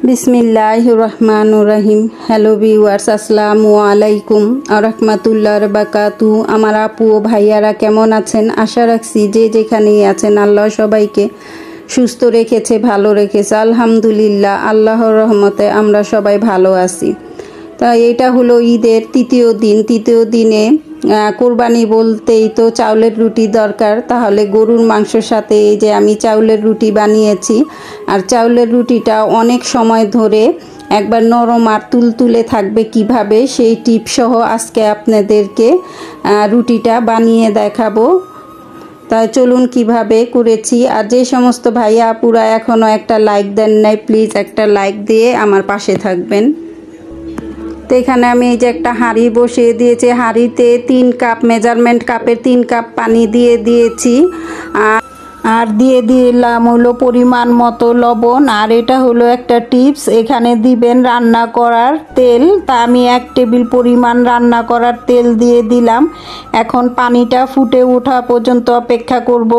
বিসমিল্লাহির রহমানির রহিম। Hello viewers, আসসালামু আলাইকুম ওয়া রাহমাতুল্লাহি ওয়া বারাকাতুহু। আমার আপু ও ভাইয়ারা কেমন আছেন? আশা রাখছি যে যেখানেই আছেন আল্লাহ সবাইকে সুস্থ রেখেছে, ভালো রেখেছে। আলহামদুলিল্লাহ, আল্লাহর রহমতে আমরা সবাই ভালো আছি। তা এটা হলো ঈদের তৃতীয় দিনে কোরবানি বলতেই তো চাউলের রুটি দরকার। তাহলে গরুর মাংসের সাথে এই যে আমি চাউলের রুটি বানিয়েছি। আর চাউলের রুটিটা অনেক সময় ধরে একবার নরম আর তুলতুলে থাকবে কিভাবে, সেই টিপ সহ আজকে আপনাদেরকে রুটিটা বানিয়ে দেখাবো। তাই চলুন কিভাবে করেছি। আর যে সমস্ত ভাইয়া আপুরা এখনও একটা লাইক দেন নাই, প্লিজ একটা লাইক দিয়ে আমার পাশে থাকবেন। তো এখানে আমি এই যে একটা হাঁড়ি বসিয়ে দিয়েছি। হাঁড়িতে 3 কাপ মেজারমেন্ট কাপের 3 কাপ পানি দিয়ে দিয়েছি। আর দিয়ে দিলাম হলো পরিমাণ মতো লবণ। আর এটা হলো একটা টিপস, এখানে দিবেন রান্না করার তেল। তা আমি 1 টেবিল পরিমাণ রান্না করার তেল দিয়ে দিলাম। এখন পানিটা ফুটে ওঠা পর্যন্ত অপেক্ষা করব।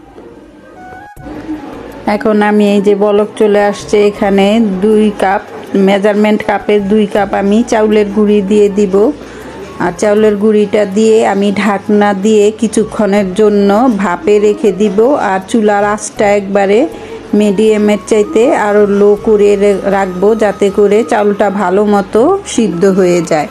এখন আমি এই যে বলক চলে আসছে, এখানে 2 কাপ মেজারমেন্ট কাপের 2 কাপ আমি চাউলের গুঁড়ি দিয়ে দিব। আর চাউলের গুঁড়িটা দিয়ে আমি ঢাকনা দিয়ে কিছুক্ষণের জন্য ভাপে রেখে দিব। আর চুলার আঁচটা একবারে মিডিয়ামের চাইতে আরও লো করে রাখবো, যাতে করে চাউলটা ভালো মতো সিদ্ধ হয়ে যায়।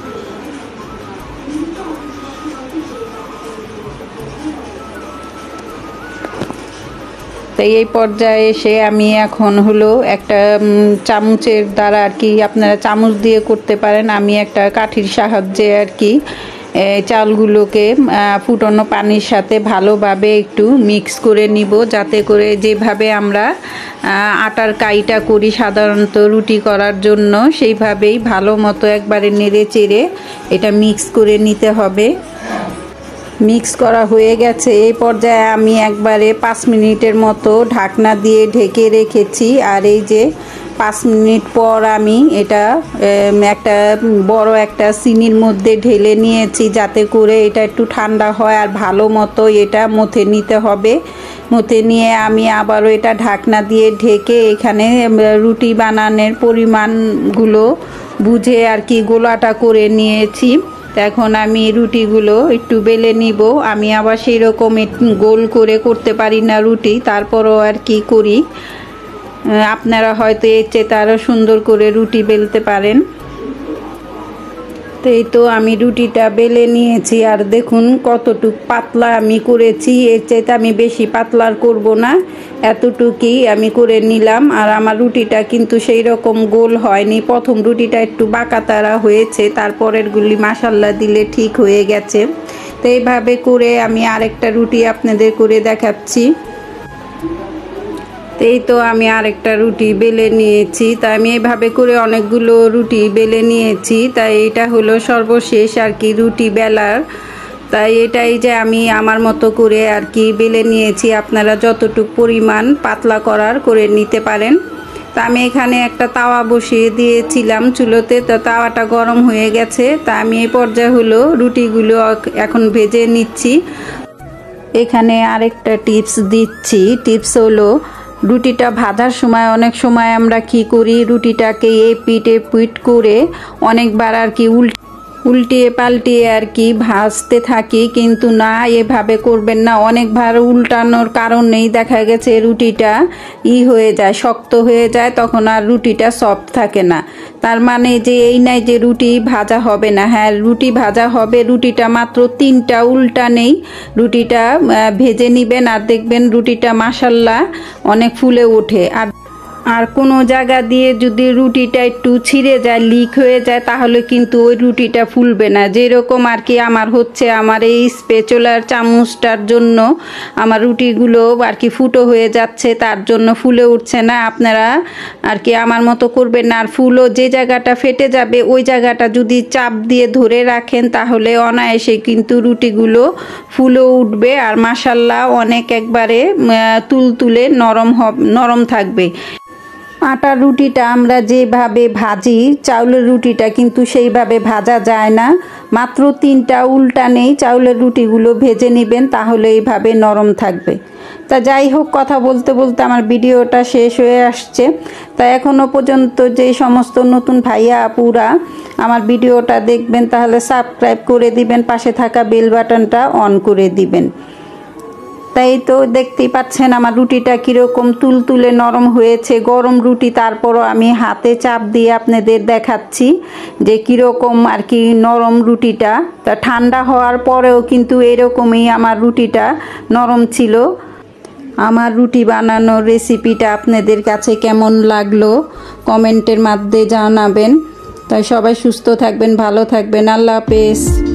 তাই এই পর্যায়ে এসে আমি এখন হলো একটা চামচের দ্বারা আর কি, আপনারা চামচ দিয়ে করতে পারেন, আমি একটা কাঠির সাহায্যে আর কি চালগুলোকে ফুটানো পানির সাথে ভালোভাবে একটু মিক্স করে নিব, যাতে করে যেভাবে আমরা আটার কাইটা করি সাধারণত রুটি করার জন্য, সেইভাবেই ভালো মতো একবারে নেড়ে চেড়ে এটা মিক্স করে নিতে হবে। মিক্স করা হয়ে গেছে। এই পর্যায়ে আমি একবারে 5 মিনিটের মতো ঢাকনা দিয়ে ঢেকে রেখেছি। আর এই যে 5 মিনিট পর আমি এটা একটা বড় একটা চিনির মধ্যে ঢেলে নিয়েছি, যাতে করে এটা একটু ঠান্ডা হয়। আর ভালো মতো এটা মথে নিতে হবে। মথে নিয়ে আমি আবারও এটা ঢাকনা দিয়ে ঢেকে এখানে রুটি বানানোর পরিমাণগুলো বুঝে আর কি গোলাটা করে নিয়েছি। এখন আমি রুটিগুলো একটু বেলে নিব। আমি আবার সেই রকম গোল করে করতে পারি না রুটি, তারপরও আর কি করি। আপনারা হয়তো এর চেয়ে আরও সুন্দর করে রুটি বেলতে পারেন। তো এই তো আমি রুটিটা বেলে নিয়েছি। আর দেখুন কতটুক পাতলা আমি করেছি, এর চাইতে আমি বেশি পাতলার করব না, এতটুকুই আমি করে নিলাম। আর আমার রুটিটা কিন্তু সেই রকম গোল হয়নি। প্রথম রুটিটা একটু বাঁকাতারা হয়েছে, তারপরেরগুলি মাশাল্লাহ দিলে ঠিক হয়ে গেছে। তো এইভাবে করে আমি আরেকটা রুটি আপনাদের করে দেখাচ্ছি। এই তো আমি আরেকটা রুটি বেলে নিয়েছি। তাই আমি এভাবে করে অনেকগুলো রুটি বেলে নিয়েছি। তাই এটা হলো সর্বশেষ আর কি রুটি বেলার। তাই এটাই যে আমি আমার মতো করে আর কি বেলে নিয়েছি। আপনারা যতটুকু পরিমাণ পাতলা করার করে নিতে পারেন। তা আমি এখানে একটা তাওয়া বসিয়ে দিয়েছিলাম চুলোতে। তো তাওয়াটা গরম হয়ে গেছে। তা আমি এই পর্যায়ে হলো রুটিগুলো এখন ভেজে নিচ্ছি। এখানে আরেকটা টিপস দিচ্ছি। টিপস হলো, রুটিটা ভাজার সময় অনেক সময় আমরা কি করি, রুটিটাকে এই পিঠে পিট করে অনেকবার আর কি উল্টিয়ে পাল্টিয়ে আর কি ভাজতে থাকি, কিন্তু না, এভাবে করবেন না। অনেকবার উল্টানোর কারণেই দেখা গেছে রুটিটা হয়ে যায়, শক্ত হয়ে যায়, তখন আর রুটিটা সফট থাকে না। তার মানে যে এই নাই যে রুটি ভাজা হবে না। হ্যাঁ, রুটি ভাজা হবে। রুটিটা মাত্র 3টা উল্টা নেই, রুটিটা ভেজে নিবেন। আর দেখবেন রুটিটা মাশাল্লাহ অনেক ফুলে ওঠে। আর কোনো জায়গা দিয়ে যদি রুটিটা একটু ছিঁড়ে যায়, লিক হয়ে যায়, তাহলে কিন্তু ওই রুটিটা ফুলবে না। যেরকম আর কি আমার হচ্ছে, আমার এই স্প্যাচুলার চামচটার জন্য আমার রুটিগুলো আর কি ফুটো হয়ে যাচ্ছে, তার জন্য ফুলে উঠছে না। আপনারা আর কি আমার মতো করবেন না। আর ফুলও যে জায়গাটা ফেটে যাবে ওই জায়গাটা যদি চাপ দিয়ে ধরে রাখেন, তাহলে অনায়াসে কিন্তু রুটিগুলো ফুলে উঠবে। আর মাশাল্লাহ অনেক একবারে তুলতুলে নরম থাকবে। আটার রুটিটা আমরা যেভাবে ভাজি, চাউলের রুটিটা কিন্তু সেইভাবে ভাজা যায় না। মাত্র 3টা উল্টা নেই চাউলের রুটিগুলো ভেজে নেবেন, তাহলে এইভাবে নরম থাকবে। তা যাই হোক, কথা বলতে বলতে আমার ভিডিওটা শেষ হয়ে আসছে। তা এখনও পর্যন্ত যে সমস্ত নতুন ভাইয়া আপুরা আমার ভিডিওটা দেখবেন, তাহলে সাবস্ক্রাইব করে দিবেন, পাশে থাকা বেল বাটনটা অন করে দিবেন। তাই তো দেখতেই পাচ্ছেন আমার রুটিটা কীরকম তুলতুলে নরম হয়েছে, গরম রুটি, তারপরও আমি হাতে চাপ দিয়ে আপনাদের দেখাচ্ছি যে কীরকম আর কি নরম রুটিটা। তা ঠান্ডা হওয়ার পরেও কিন্তু এরকমই আমার রুটিটা নরম ছিল। আমার রুটি বানানোর রেসিপিটা আপনাদের কাছে কেমন লাগলো কমেন্টের মাধ্যমে জানাবেন। তাই সবাই সুস্থ থাকবেন, ভালো থাকবেন, আল্লাহ হাফেজ।